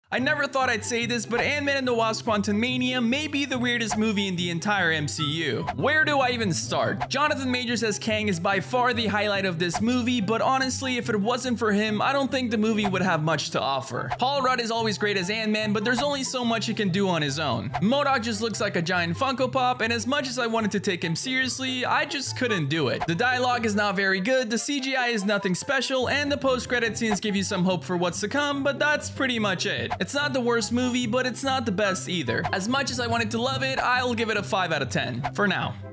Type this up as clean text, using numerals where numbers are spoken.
I never thought I'd say this, but Ant-Man and the Wasp: Quantumania may be the weirdest movie in the entire MCU. Where do I even start? Jonathan Majors as Kang is by far the highlight of this movie, but honestly, if it wasn't for him, I don't think the movie would have much to offer. Paul Rudd is always great as Ant-Man, but there's only so much he can do on his own. MODOK just looks like a giant Funko Pop, and as much as I wanted to take him seriously, I just couldn't do it. The dialogue is not very good, the CGI is nothing special, and the post-credit scenes give you some hope for what's to come, but that's pretty much it. It's not the worst movie, but it's not the best either. As much as I wanted to love it, I'll give it a 5 out of 10, for now.